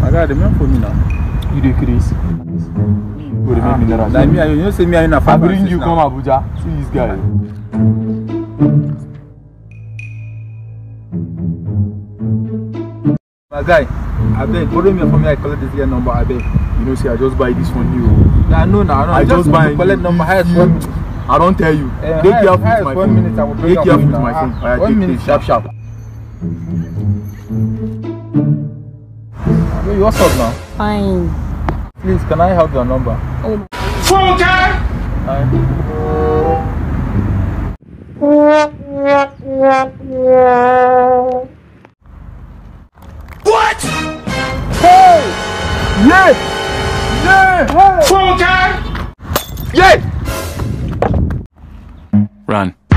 I got the man for me now. You dey crazy. Like me, you know, say me in a I bring you come Abuja. See this guy. My guy, I beg, borrow me from me. I collect this guy number. I beg. You know, see, I just buy this from you. Yeah, I know now. I just buy collect number. Highest 1 minute. I don't tell you. Take careful with my 1 minute. I will Take careful with my phone. Alright, 1 minute. Sharp. Hey, what's up now? Fine. Please, can I have your number? Oh my. What? Hey! Yeah! Yeah! Hey! Yeah! Run.